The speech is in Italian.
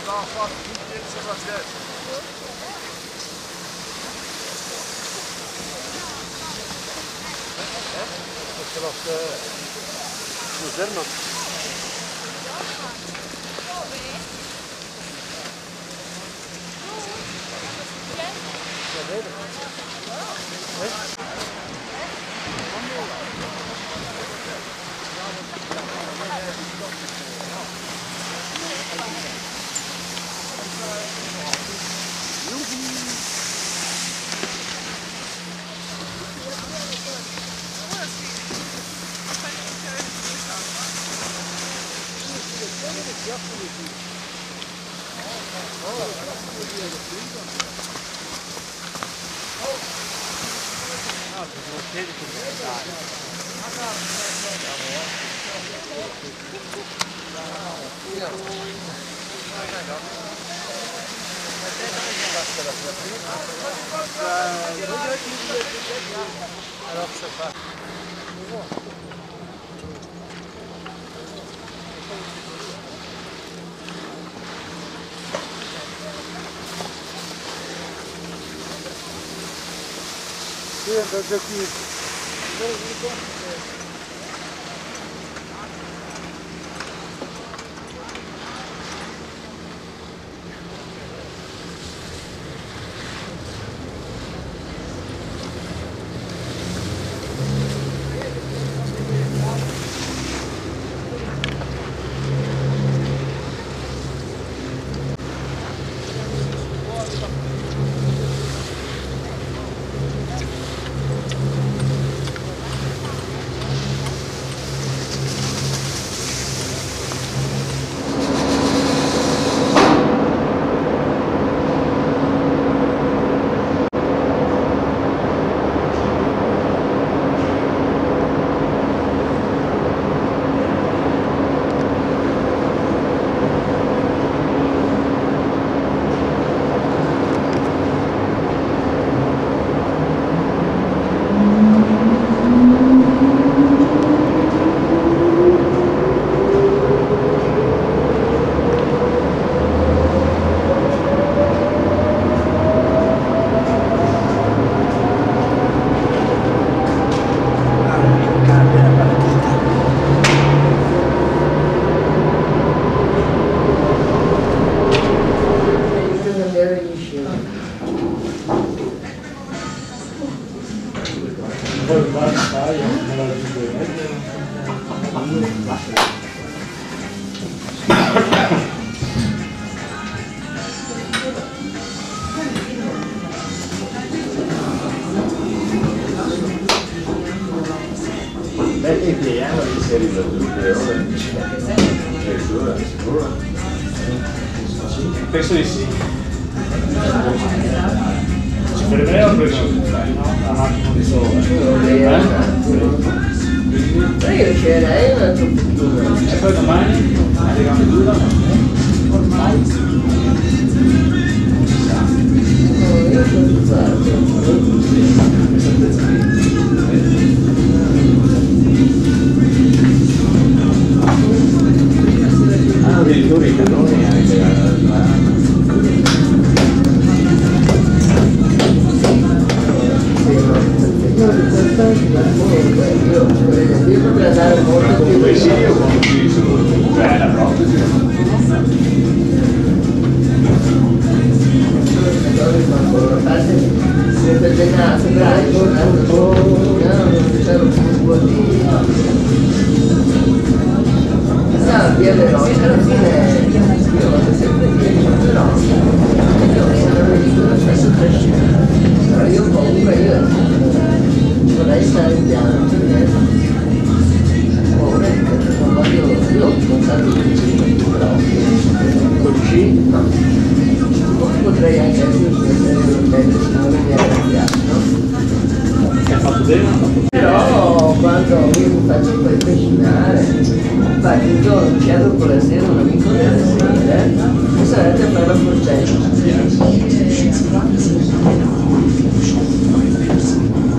Da qui. Penso di sì. Per me ho preso la macchina di sopra. Io c'era, una troppo. E poi domani arriviamo dura. Io sono stato. Addirittura i cannoni anche io potrei andare molto più Sì, io condiviso la protesi. Via veloce, alla fine io vado sempre dietro, però io sono venuto lo stesso crescere. Però io comunque vorrei stare piano, non voglio, io ho contato tutti, però con C no. Potrei anche essere se non mi viene cambiato, no? Che ha fatto bene? Però quando io mi faccio poi trascinare, infatti un giorno c'è dopo la sera un amico della sera e sono andati a fare la forcella.